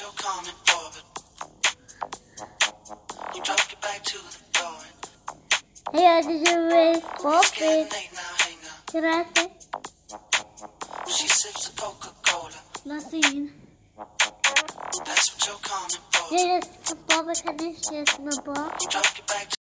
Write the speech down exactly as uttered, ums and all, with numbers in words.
you're coming for, but you drop your back to the floor. Hey, did you raise It's getting Bobby? late now, hang up. Grazie. She sips a Coca-Cola. Nothing. That's what you're coming for. Yes, Bobby can you kiss my Bob? You drop your back